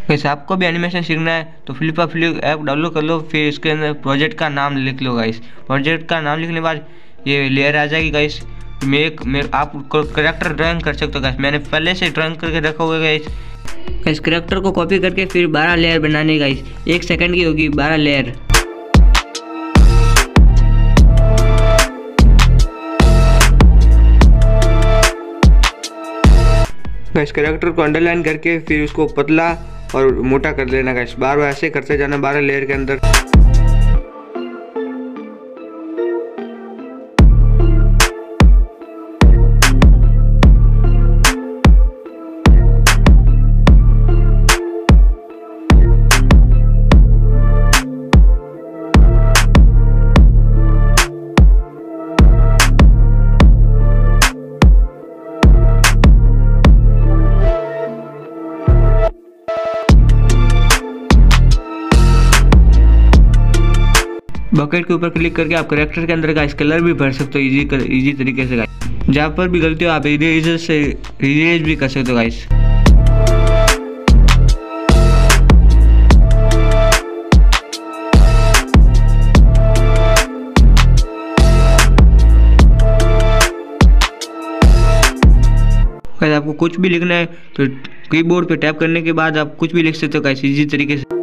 वैसे आपको भी एनिमेशन सीखना है तो फ्लिप ऐप डाउनलोड कर लो, फिर इसके अंदर प्रोजेक्ट का नाम लिख लो गाइस। प्रोजेक्ट का नाम लिखने के बाद ये लेयर आ जाएगी गाइस। आप कैरेक्टर ड्राइंग कर सकते हो गाइस, मैंने पहले से ड्राइंग करके रखा हुआ है गाइस। इस कैरेक्टर को कॉपी करके फिर 12 लेयर बनाने गाइस, 1 सेकंड की होगी 12 लेयर। इस कैरेक्टर को अंडरलाइन करके फिर उसको पतला और मोटा कर लेना गाइस, बार बार ऐसे करते जाना 12 लेयर के अंदर। बकेट के ऊपर क्लिक करके आप कैरेक्टर के अंदर का कलर भी भर सकते हो इजी तरीके से गाइस। जहाँ पर भी गलती हो आप इरेजर से इरेज भी कर सकते हो गाइस। गाइस आपको कुछ भी लिखना है तो कीबोर्ड पे टैप करने के बाद आप कुछ भी लिख सकते हो गाइस इजी तरीके से।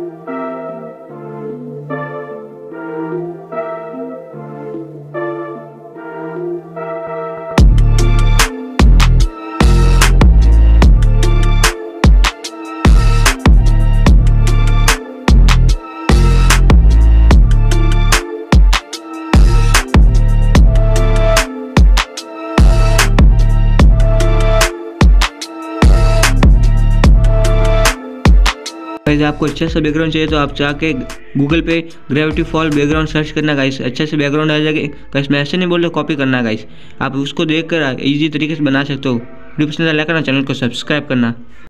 आपको अच्छा सा बैकग्राउंड चाहिए तो आप जाके गूगल पे ग्रेविटी फॉल बैकग्राउंड सर्च करना गाइस, अच्छे से बैकग्राउंड आ जाएगा गाइस। मैं ऐसे नहीं बोल रहा कॉपी करना गाइस, आप उसको देखकर इजी तरीके से बना सकते हो। वीडियो पसंद आया लाइक करना, चैनल को सब्सक्राइब करना।